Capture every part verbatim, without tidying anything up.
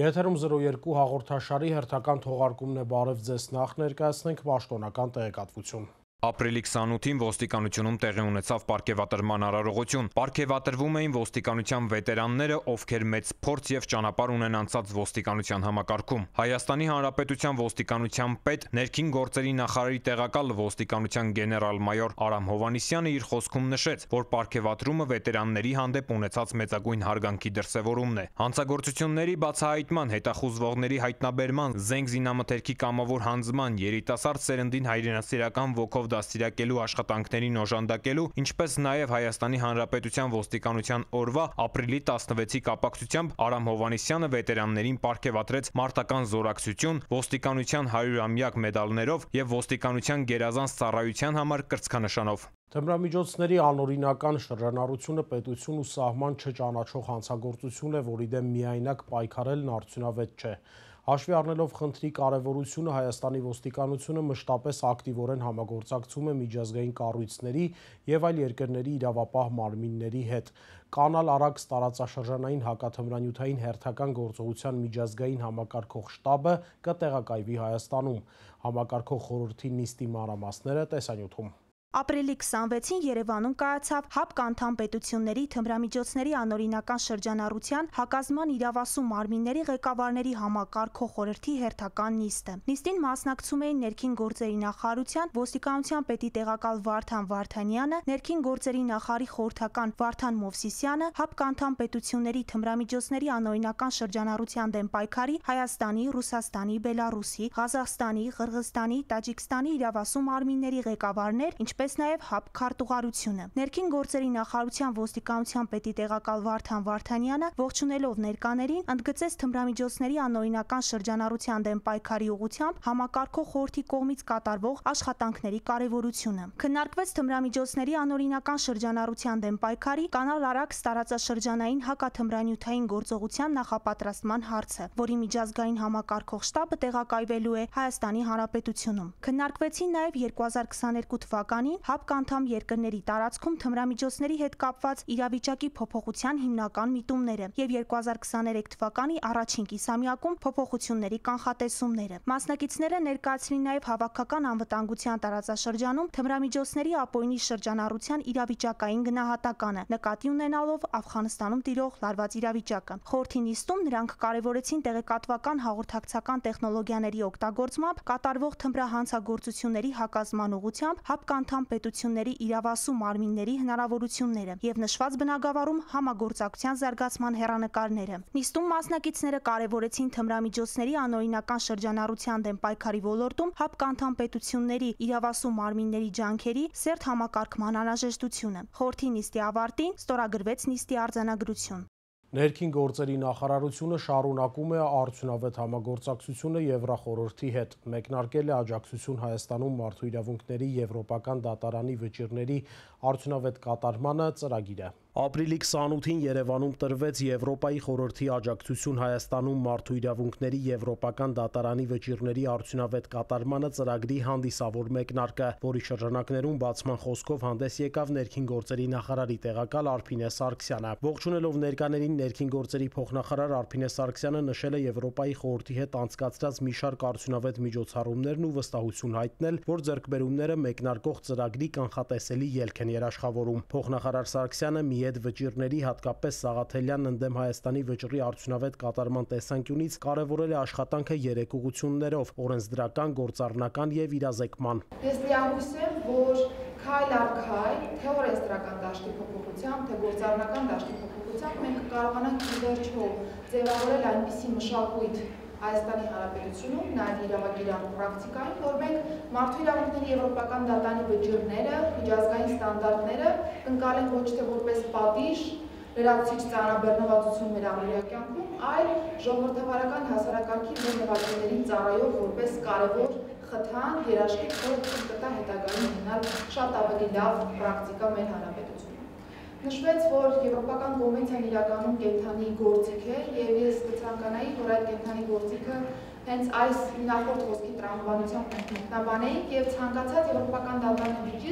Եթերում զրո երկու հաղորդաշարի հերթական թողարկումն է, բարև ձեզ, նախ ներկայացնենք պաշտոնական տեղեկատվություն։ Ապրիլի քսանութին ոստիկանությունում տեղի ունեցավ պարգևատրման արարողություն։ Պարգևատրվում էին ոստիկանության վետերանները, ովքեր մեծ փորձ եւ ճանապարհ ունեն անցած ոստիկանության համակարգում։ Հայաստանի Հանրապետության ոստիկանության պետ, ներքին գործերի նախարարի տեղակալ ոստիկանության գեներալ-մայոր Արամ Հովհաննիսյանը իր խոսքում նշեց, որ պարգևատրումը վետերանների հանդեպ ունեցած մեծագույն հարգանքի դրսևորումն է։ Հանցագործությունների բացահայտման, հետախուզվողների հայտնաբերման, զենք զինամթերքի կամավոր հանձնման, երիտասարդ սերնդին հայրենասիրական ոգով դաստիարակելու աշխատանքներին օժանդակելու, ինչպես նաև Հայաստանի Հանրապետության ոստիկանության օրվա ապրիլի տասնվեցի կապակցությամբ Արամ Հովհաննիսյանը վետերաններին պարգևատրեց մարտական զորակցություն, ոստիկանության հարյուրամյակ մեդալներով եւ ոստիկանության գերազանց ծառայության համար կրծքանշանով։ Թմրամիջոցների անօրինական շրջանառությունը պետություն ու սահման չճանաչող հանցագործություն է, որի դեմ միայնակ պայքարելն արդյունավետ չէ։ Հաշվի առնելով խնդրի կարևորությունը, Հայաստանի ոստիկանությունը մշտապես ակտիվորեն համագործակցում է միջազգային կառույցների եւ այլ երկրների իրավապահ մարմինների հետ։ Կանալ Արաքս տարածաշրջանային հակաթմրանյութային հերթական գործողության միջազգային համակարգող շտաբը կտեղակայվի Հայաստանում։ Համակարգող խորհրդի նիստի մանրամասները տեսանյութում։ Ապրիլի քսանվեցին Երևանում կայացավ ՀԱՊԿ անդամ պետությունների թմրամիջոցների անօրինական շրջանառության հակազման իրավասու մարմինների ղեկավարների համակարգող խորհրդի հերթական նիստը։ Նիստին մասնակցում էին ներքին գործերի նախարարության ոստիկանության պետի տեղակալ Վարդան Վարդանյանը, ներքին գործերի նախարարի խորհրդական Վարդան Մովսիսյանը, ՀԱՊԿ անդամ պետությունների թմրամիջոցների անօրինական շրջանառության դեմ պայքարի Հայաստանի, Ռուսաստանի, Բելարուսի, Ղազախստանի, Ղրղզստանի, Տաջիկստանի իրավասու մարմինների ղեկավարներ, ինչպես պես նաև ՀԱՊԿ քարտուղարությունը։ Ներքին գործերի նախարարության ոստիկանության պետի տեղակալ Վարդան Վարդանյանը ողջունելով ներկաներին ընդգծեց թմրամիջոցների անօրինական շրջանառության դեմ պայքարի ուղղությամբ համակարգող խորհրդի կողմից կատարվող աշխատանքների կարևորությունը։ Քննարկվեց թմրամիջոցների անօրինական շրջանառության դեմ պայքարի Կանալ Արաքս տարածաշրջանային հակաթմրանյութային գործողության նախապատրաստման հարցը, որի միջազգային համակարգող շտաբը տեղակայվելու է Հայաստանի Հանրապետությունում։ Քննարկվեցին նաև երկու հազար քսաներկու թվականին ՀԱՊԿ անդամ երկրների տարածքում թմրամիջոցների հետ կապված իրավիճակի փոփոխության հիմնական միտումները եւ երկու հազար քսաներեք թվականի առաջին կիսամյակում փոփոխությունների կանխատեսումները։ Մասնակիցները ներկայացրին նաեւ հավաքական անվտանգության տարածաշրջանում թմրամիջոցների ապօրինի շրջանառության իրավիճակային գնահատականը, նկատի ունենալով Աֆղանստանում տիրող լարված իրավիճակը։ Խորհրդի նիստում նրանք կարևորեցին տեղեկատվական հաղորդակցական տեխնոլոգիաների օգտագործմամբ կատարվող թմրահանցագործությունների հակազման ուղղությամբ ՀԱՊԿ անդամ պետությունների իրավասու մարմինների հնարավորությունները եւ նշված բնագավառում համագործակցության զարգացման հեռանկարները։ Նիստում մասնակիցները կարևորեցին թմրամիջոցների անօրինական շրջանառության դեմ պայքարի ոլորտում ՀԱՊԿ անդամ պետությունների իրավասու մարմինների ջանքերի սերտ համակարգման անհրաժեշտությունը։ Խորհրդի նիստի ավարտին ստորագրվեց նիստի արձանագրություն։ Ներքին գործերի նախարարությունը շարունակում է արդյունավետ համագործակցությունը Եվրախորհրդի հետ, մեկնարկել է աջակցություն Հայաստանում մարդու իրավունքների եվրոպական դատարանի վճիռների արդյունավետ կատարմանը ծրագիրը։ Ապրիլի քսանութին Երևանում տրվեց Եվրոպայի խորհրդի աջակցություն Հայաստանում մարդու իրավունքների եվրոպական դատարանի վճիռների արդյունավետ կատարմանը ծրագրի հանդիսավոր մեկնարկը, որի շրջանակներում բացման խոսքով հանդես եկավ ներքին գործերի նախարարի տեղակալ Արփինե Սարգսյանը։ Ողջունելով ներկաներին ներքին գործերի փոխնախարար Արփինե Սարգսյանը նշել է Եվրոպայի խորհրդի հետ անցկացրած մի շարք արդյունավետ միջոցառումներն ու վստահություն հայտնել, որ ձեռքբերումները մեկնարկող ծրագրի կանխատեսելի ելք են երաշխավորում։ Փոխնախարար Սարգսյանը մի հետ վճիռների, հատկապես Սաղաթելյանն ընդդեմ Հայաստանի վճռի արդյունավետ կատարման տեսանկյունից կարևորել է աշխատանքը երեք ուղղություններով՝ օրենսդրական, գործառնական եւ իրազեկման։ Ես լիահույս եմ, որ քայլ առ քայլ, թե օրենսդրական դաշտի փոփոխությամբ, թե գործառնական դաշտի փոփոխությամբ մենք կարողանանք ի վերջո ձևավորել այնպիսի մշակույթ Հայաստանի Հանրապետությունում, նաև իրավագիտական պրակտիկային, որ մենք մարդու իրավունքների եվրոպական դատարանի վճիռները, միջազգային ստանդարտները ընկալենք ոչ թե որպես պատիժ, լրացուցիչ ծանրաբեռնվածություն մեր ամենօրյա կյանքում, այլ ժողովրդավարական հասարակարգի մեր նվաճումներին ծառայող որպես կարևոր խթան, երաշխիք, որ ցույց կտա հետագայում ունենալ շատ ավելի լավ պրակտիկա մեր հանրապետությունում։ Նշվեց, որ Եվրոպական կոնվենցիան իրականում կենդանի գործիք է եւ ես կցանկանայի, որ այդ կենդանի գործիքը հենց այս նախորդ խոսքի տրամաբանությամբ մենք մեկնաբանեինք եւ ցանկացած Եվրոպական դատարանի վճիռ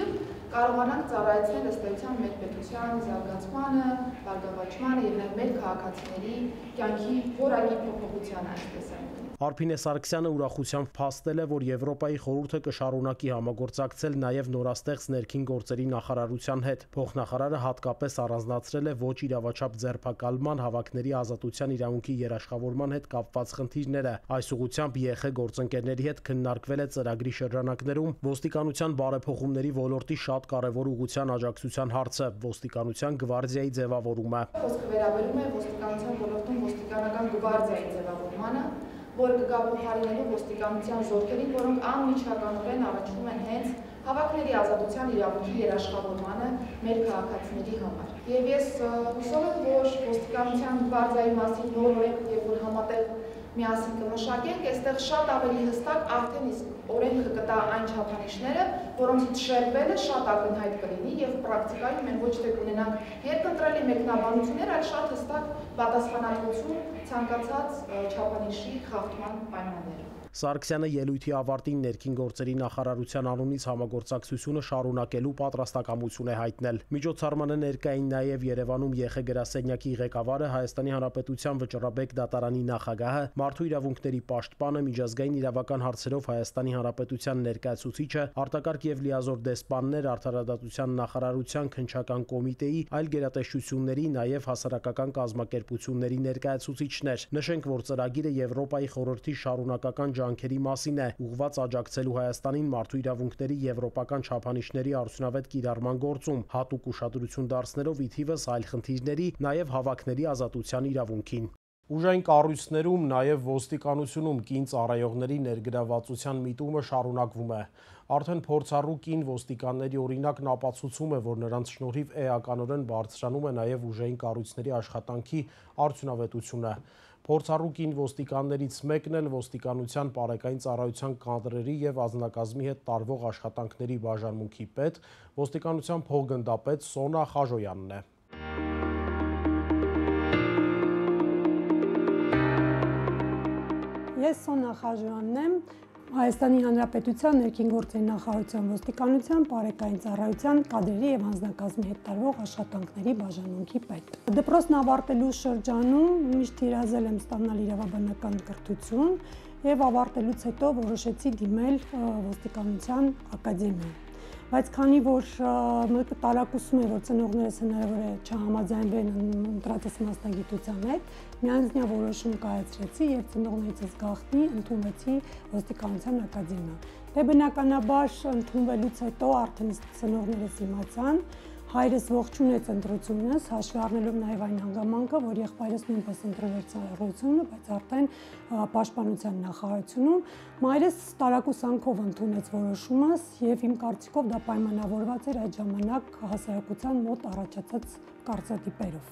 կարողանանք ծառայեցնել ըստ էության մեր պետության զարգացմանը, բարգավաճմանը եւ նաեւ մեր քաղաքացիների կյանքի որակի փոփոխությանը, այսպես են։ Արփինե Սարգսյանը ուրախությամբ փաստել է, որ Եվրոպայի խորհուրդը կշարունակի համագործակցել նաև նորաստեղծ ներքին գործերի նախարարության հետ։ Փոխնախարարը հատկապես առանձնացրել է ոչ իրավաչափ ձերբակալման, հավաքների ազատության իրավունքի երաշխավորման հետ կապված խնդիրները։ Այս ուղղությամբ ԵԽ գործընկերների հետ քննարկվել է ծրագրի շրջանակներում ոստիկանության բարեփոխումների ոլորտի շատ կարևոր ուղղության աջակցության հարցը՝ ոստիկանության գվարդիայի ձևավորումը։ Խոսքը վերաբերում է ոստիկանության ոլորտում ոստիկանական գվարդիայի ձևավորմանը, որը կգաղափարելու ոստիկանության զորքերին, որոնք անմիջականորեն առնչվում են հենց հավաքների ազատության իրավունքի երաշխավորմանը մեր քաղաքացիների համար։ Եվ ես հուսով եմ, որ ոստիկանության գվարդիայի մասին նոր օրենք եւ որ համատեղ միասին կմշակենք, այստեղ շատ ավելի հստակ արդեն իսկ օրենքը կտա այն չափանիշները, որոնցից շեղվելը շատ ակնհայտ կլինի եւ պրակտիկայում մենք ոչ թե կունենանք երկընտրելի մեկնաբանություններ, այլ շատ հստակ պատասխանատվություն ցանկացած չափանիշի խախտման պայմաններում։ Սարգսյանը ելույթի ավարտին ներքին գործերի նախարարության անունից համագործակցությունը շարունակելու պատրաստակամություն է հայտնել։ Միջոցառմանը ներկա էին նաև Երևանում ԵԽ գրասենյակի ղեկավարը, Հայաստանի Հանրապետության վճռաբեկ դատարանի նախագահը, մարդու իրավունքների պաշտպանը, միջազգային իրավական հարցերով Հայաստանի Հանրապետության ներկայացուցիչը, արտակարգ եւ լիազոր դեսպաններ, արդարադատության նախարարության քննչական կոմիտեի, այլ գերատեսչությունների, նաև հասարակական կազմակերպությունների ներկայացուցիչներ։ Նշենք, որ ծրագիրը Եվրոպայի խորհրդի շարունակական ջանքերի մասին է, ուղղված աջակցելու Հայաստանին մարդու իրավունքների եվրոպական չափանիշների արդյունավետ կիրառման գործում, հատուկ ուշադրություն դարձնելով ի թիվս այլ խնդիրների, նաև հավաքների ազատության իրավունքին։ Ուժային կառույցներում, նաև ոստիկանությունում կին ծառայողների ներգրավվածության միտումը շարունակվում է։ Արդեն փորձառու կին ոստիկանների օրինակն ապացուցում է, որ նրանց շնորհիվ էականորեն բարձրանում է նաև ուժային կառույցների աշխատանքի արդյունավետությունը։ Փորձառու կին ոստիկաններից մեկն էլ ոստիկանության պարեկային ծառայության կադրերի եւ անձնակազմի հետ տարվող աշխատանքների բաժանմունքի պետ, ոստիկանության փոխգնդապետ Սոնա Խաժոյանն է։ Ես Սոնա Խաժոյանն եմ, Հայաստանի Հանրապետության ներքին գործերի նախարարության ոստիկանության պարեկային ծառայության կադրերի եւ անձնակազմի հետ տարվող աշխատանքների բաժանմունքի պետ։ Դպրոցն ավարտելու շրջանում միշտ երազել եմ ստանալ իրավաբանական կրթություն եւ ավարտելուց հետո որոշեցի դիմել ոստիկանության ակադեմիա։ Բայց քանի որ տարակուսում է, որ ծնողներս հնարավոր է չհամաձայնվեն ընտրածս մասնագիտության հետ, միանձնյա որոշում կայացրեցի եւ ծնողներիցս գաղտնի ընդունվեցի ոստիկանության ակադեմիա։ Դե բնականաբար ընդունվելուց հետո արդեն ծնողներս իմացան, հայրս ողջունեց ընտրությունս, հաշվի առնելով նաև այն հանգամանքը, որ եղբայրս նույնպես ընտրել էր ծառայությունը, բայց արդեն պաշտպանության նախարարությունում մայրս տարակուսանքով ընդունեց որոշումս եւ իմ կարծիքով դա պայմանավորված էր այդ ժամանակ հասարակության մոտ առաջացած կարծրատիպերով։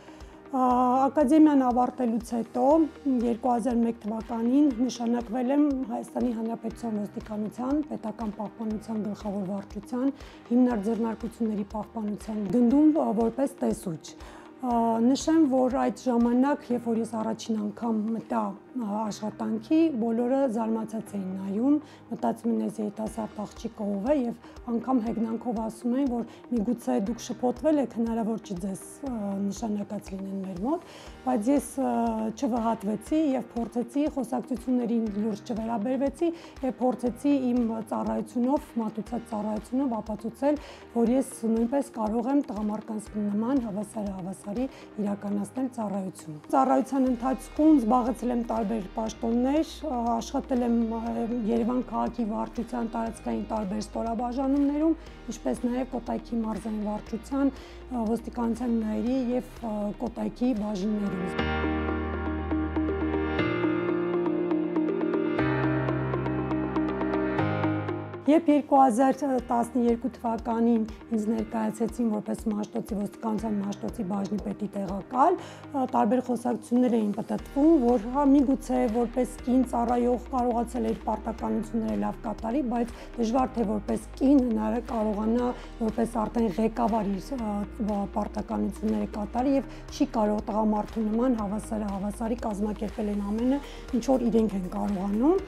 Ակադեմիան ավարտելուց հետո երկու հազար մեկ թվականին նշանակվել եմ Հայաստանի Հանրապետության ոստիկանության պետական պահպանության գլխավոր վարչության հիմնարդձեռնարկությունների պահպանության գնդում որպես տեսուչ։ Նշեմ, որ այդ ժամանակ, երբ որ ես առաջին անգամ մտա աշխատանքի, բոլորը զարմացած էին նայում, մտածում են ես երիտասարդ աղջիկը ով է եւ անգամ հեգնանքով ասում են, որ միգուցե դուք շփոթվել եք, հնարավոր չի ձեզ նշանակած լինեն մեր մոտ, բայց ես չվհատվեցի եւ փորձեցի խոսակցություններին լուրջ չվերաբերվեցի եւ փորձեցի իմ ծառայությունով, մատուցած ծառայությունով ապացուցել, որ ես նույնպես կարող եմ տղամարդկանց նման հավասար հավասարի իրականացնել ծառայություն։ Ծառայության ընթացքում զբաղեցել եմ տարբեր պաշտոններ, աշխատել եմ Երևան քաղաքի վարչության տարածքային տարբեր ստորաբաժանումներում, ինչպես նաև Կոտայքի մարզային վարչության, ոստիկանության նայերի եւ Կոտայքի բաժիններում։ Երբ երկու հազար տասնյոթ թվականին ինձ ներկայացեցին որպես Մաշտոցի ոստիկանության Մաշտոցի բաժնի պետի տեղակալ, տարբեր խոսակցություններ էին պտտվում, որ հա միգուցե որպես կին ծառայող կարողացել էր պարտականությունները լավ կատարի, բայց դժվար թե որպես կին հնարը կարողանա որպես արդեն ղեկավար իր պարտականությունները կատարի եւ չի կարող տղամարդու նման հավասարը հավասարի կազմակերպել են ամենը, ինչ որ իրենք են կարողանում։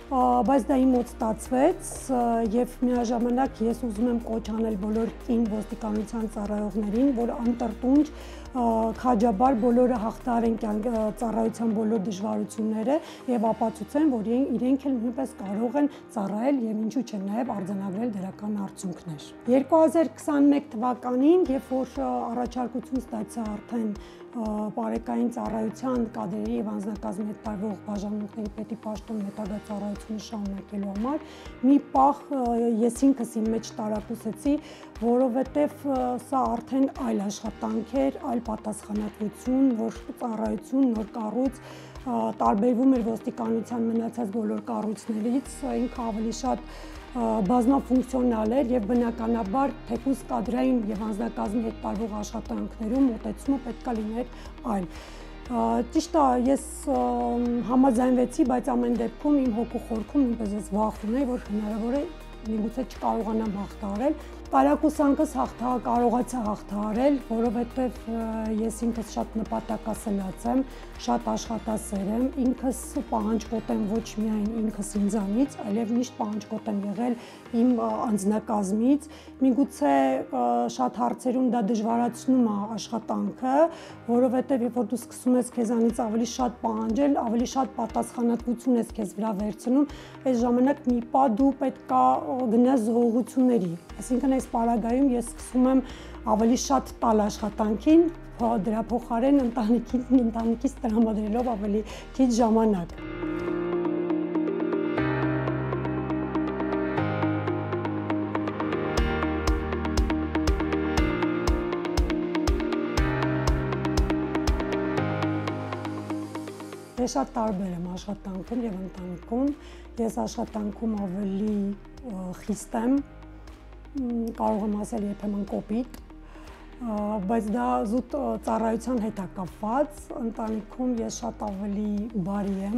բայց դա իմ մոտ ստացվեց եւ միաժամանակ ես ուզում եմ կոչ անել բոլոր կին ոստիկանության ծառայողներին, որ անտրտունջ քաջաբար բոլորը հաղթահարեն ծառայության բոլոր դժվարությունները եւ ապացուցեն, որ իրենք էլ նույնպես կարող են ծառայել եւ ինչու՞ չէ նաեւ արձանագրել դրական արդյունքներ։ երկու հազար քսաներեք թվականին, երբ որ առաջարկություն ստացա արդեն Պարեկային ծառայության կադրերի եւ անձնակազմի հետ տարվող բաժանմունքների պետի պաշտոն հետագա ծառայությունը շարունակելու համար, մի պահ ես ինքս իմ մեջ տարակուսեցի, որովհետեւ սա արդեն այլ աշխատանք էր, այլ պատասխանատվություն, նոր ծառայություն, նոր կառույց, տարբերվում էր ոստիկանության մնացած բոլոր կառույցներից, ինքը ավելի շատ բազմաֆունկցիոնալ էր եւ բնականաբար թեկուզ կադրային եւ անձնակազմի հետ տարվող աշխատանքներում մոտեցումը պետք է լիներ այլ։ Ճիշտ է, ես համաձայնվեցի, բայց ամեն դեպքում իմ հոգու խորքում նույնպես ես վախ ունեի, որ հնարավոր է միգուցե չկարողանամ հաղթահարել։ Տարակուսանքս հաղթահա կարողացա հաղթահարել, որովհետև ես ինքս շատ նպատակասլաց եմ, շատ աշխատասեր եմ, ինքս պահանջկոտ եմ ոչ միայն ինքս ինձանից, այլև միշտ պահանջկոտ եմ եղել իմ անձնակազմից, միգուցե շատ հարցերում դա դժվարացնում է աշխատանքը, որովհետև երբ որ դու սկսում ես քեզանից ավելի շատ պահանջել, ավելի շատ պատասխանատվություն ես քեզ վրա վերցնում, այս ժամանակ մի պահ դու պետք է գնաս զողողությունների, այսինքն այս պարագայում ես սկսում եմ ավելի շատ տալ աշխատանքին, դրա փոխարեն ընտանիքից տրամադրելով ավելի քիչ ժամանակ։ Ես շատ տարբեր եմ աշխատանքում եւ ընտանիքում, ես աշխատանքում ավելի խիստ եմ, կարող եմ ասել երբեմն կոպիտ, բայց դա զուտ ծառայության հետ է կապված, ընտանիքում ես շատ ավելի բարի եմ,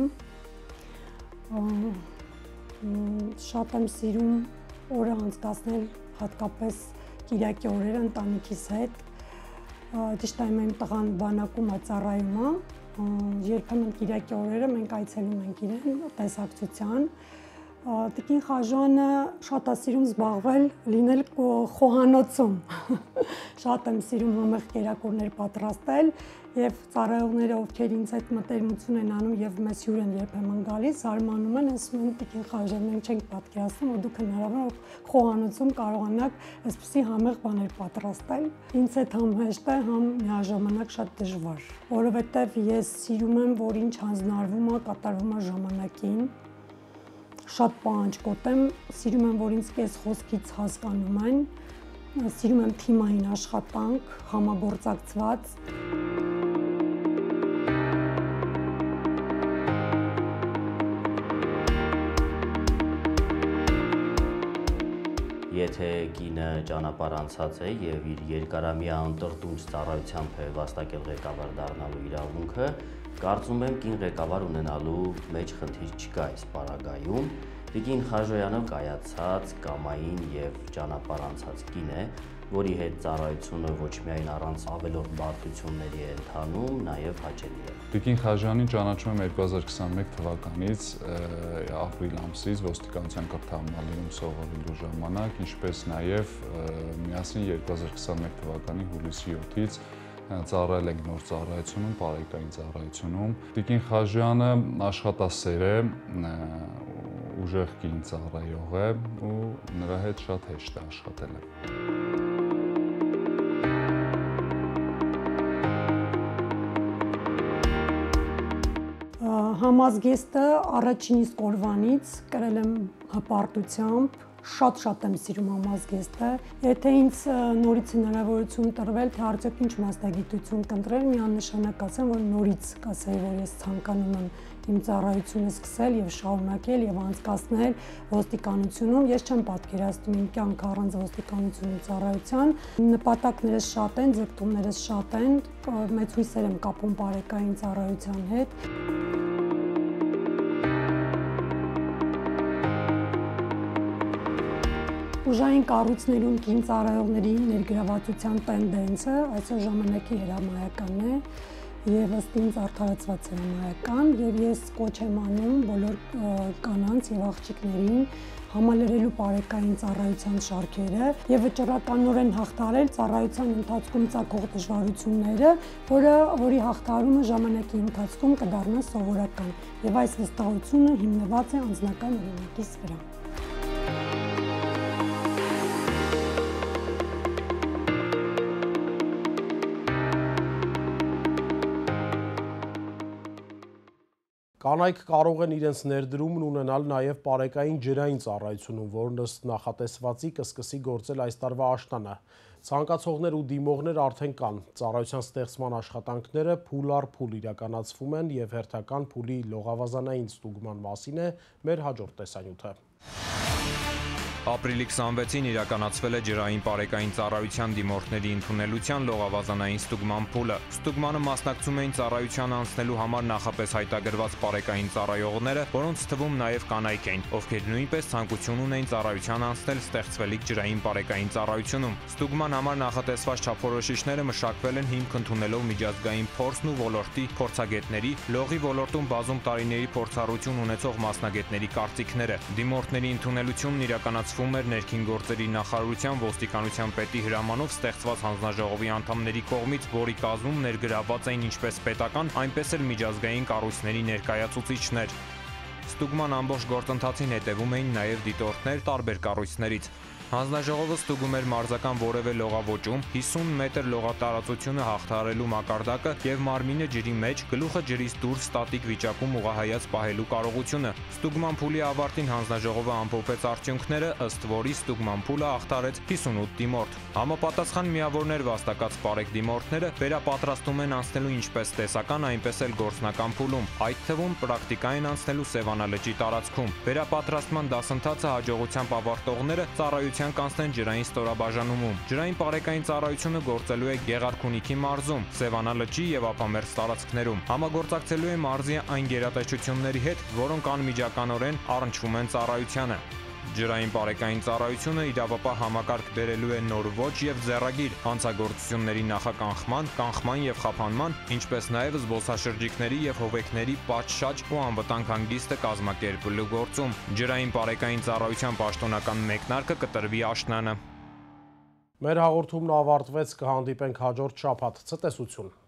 շատ եմ սիրում օրը անցկացնել հատկապես կիրակի օրերը ընտանիքիս հետ, ճիշտ է իմ տղան բանակում է ծառայում է, երբեմն կիրակի օրերը մենք այցելում ենք իրեն տեսակցության, Տիկին Խաժանը շատ է սիրում զբաղվել, լինել խոհանոցում, շատ եմ սիրում համեղ կերակուրներ պատրաստել եւ ծառայողները, ովքեր ինձ հետ մտերմություն են անում եւ մեզ հյուր են երբեմն գալիս, զարմանում են, ասում են Տիկին Խաժան, մենք չենք պատկերացնում, որ դուք հնարավոր խոհանոցում կարողանաք այսպիսի համեղ բաներ պատրաստել։ Ինձ հետ համ հեշտ է, համ միաժամանակ շատ դժվար, որովհետեւ ես սիրում եմ, որ ինչ հանձնարարվում է, կատարվում է ժամանակին։ Շատ պահանջկոտ եմ, սիրում եմ, որ ինձ կես խոսքից հասկանում են, սիրում եմ թիմային աշխատանք, համագործակցված։ Եթե կինը ճանապարհ անցած է եւ իր երկարամյա անտրտունջ ծառայությամբ է վաստակել ղեկավար դառնալու իրավունքը, կարծում եմ կին ղեկավար ունենալու մեջ խնդիր չկա այս պարագայում։ Տիկին Խաժոյանը կայացած, կամային եւ ճանապարհ անցած կին է, որի հետ ծառայությունը ոչ միայն առանց ավելորդ բարդությունների է ընթանում, նաեւ հաճելի է։ Տիկին Խաժյանին ճանաչում եմ երկու հազար քսաներեք թվականից ապրիլ ամսից ոստիկանության կրթահամալիրում սովորելու ժամանակ, ինչպես նաեւ միասին երկու հազար քսաներեք թվականի հուլիսի յոթից ծառայել ենք նոր ծառայությունում, Պարեկային ծառայությունում։ Տիկին Խաժյանը աշխատասեր է, ուժեղ կին ծառայող է ու նրա հետ շատ հեշտ է աշխատել։ Համազգեստը առաջին իսկ օրվանից կրել եմ հպարտությամբ, շատ-շատ եմ սիրում համազգեստը, եթե ինձ նորից հնարավորություն տրվել, թե արդյոք ինչ մասնագիտություն կընտրել, միանշանակ ասեմ, որ նորից կասեի, որ ես ցանկանում եմ իմ ծառայությունը սկսել եւ շարունակել եւ անցկացնել ոստիկանությունում, ես չեմ պատկերացնում իմ կյանքը առանց ոստիկանությունում ծառայության, նպատակներս շատ են, ձգտումներս շատ են, մեծ հույսեր եմ կապում Պարեկային ծառայության հետ։ Ուժային կառույցներում կին ծառայողների ներգրավվածության տենդենսը այսօր ժամանակի հրամայականն է եւ ըստ ինձ արդարացված է համայական եւ ես կոչ եմ անում բոլոր կանանց եւ աղջիկներին համալրելու բարեկային ծառայության շարքերը եւ վճռականորեն հաղթարել ծառայության ընթացքում ծագող դժվարությունները, որը որի հաղթարումը ժամանակի ընթացքում կդառնա սովորական եւ այս վստահությունը հիմնված է անձնական օրինակիս վրա։ Կանայք կարող են իրենց ներդրումն ունենալ նաև պարեկային ջրային ծառայությունում, որն ըստ նախատեսվածի կսկսի գործել այս տարվա աշնանը։ Ցանկացողներ ու դիմողներ արդեն կան։ Ծառայության ստեղծման աշխատանքները փուլ առ փուլ իրականացվում են եւ հերթական փուլի լողավազանային ստուգման մասին է մեր հաջորդ տեսանյութը։ Ապրիլի քսանվեցին իրականացվել է ջրային պարեկային ծառայության դիմորդների ընդունելության լողավազանային ստուգման փուլը։ Ստուգմանը մասնակցում էին ծառայության անցնելու համար նախապես հայտագրված պարեկային ծառայողները, որոնց թվում նաև կանայք էին, ովքեր նույնպես ցանկություն ունեին ծառայության անցնել ստեղծվելիք ջրային պարեկային ծառայությունում։ Ստուգման համար նախատեսված չափորոշիչները մշակվել են հիմք ընդունելով միջազգային փորձն ու ոլորտի փորձագետների, լողի ոլորտում բազում տարիների փորձառություն ունեցող մասնագետների կարծիքները։ Դիմորդների ընդունելությունն իրականացվում էր ներքին գործերի նախարարության ոստիկանության պետի հրամանով ստեղծված հանձնաժողովի անդամների կողմից, որի կազմում ներգրավված էին ինչպես պետական, այնպես էլ միջազգային կառույցների ներկայացուցիչներ։ Ստուգման ամբողջ գործընթացին հետևում էին նաև դիտորդներ տարբեր կառույցներից։ Հանձնաժողովը ստուգում էր մարզական որևէ լողավոճում, հիսուն մետր լողատարածությունը հաղթահարելու մակարդակը եւ մարմինը ջրի մեջ, գլուխը ջրից դուրս ստատիկ վիճակում ուղղահայաց պահելու կարողությունը։ Ստուգման փուլի ավարտին հանձնաժողովը ամփոփեց արդյունքները, ըստ որի ստուգման փուլը հաղթահարեց հիսունութ դիմորդ։ Համապատասխան միավորներ վաստակած պարեկ դիմորդները վերապատրաստում են անցնելու ինչպես տեսական, այնպես էլ գործնական փուլում, այդ թվում պրակտիկային անցնելու Սևանա լճի տարածքում։ Վերապատրաստման դասընթացը հաջողությամբ ավարտողները ծառայության կանցնեն ջրային ստորաբաժանումում։ Ջրային պարեկային ծառայությունը գործելու է Գեղարքունիքի մարզում, Սևանա լճի եւ ափամերձ տարածքներում։ Համագործակցելու է մարզի այն գերատեսչությունների հետ, որոնք անմիջականորեն առնչվում են ծառայությանը։ Ջրային պարեկային ծառայությունը իրավապահ համակարգ բերելու է նոր ոճ եւ ձեռագիր հանցագործությունների նախականխման, կանխման եւ խափանման, ինչպես նաեւ զբոսաշրջիկների եւ հովեկների պատշաճ ու անվտանգ հանգիստը կազմակերպելու գործում։ Ջրային պարեկային ծառայության պաշտոնական մեկնարկը կտրվի աշնանը։ Մեր հաղորդումն ավարտվեց, կհանդիպենք հաջորդ շաբաթ։ Ցտեսություն։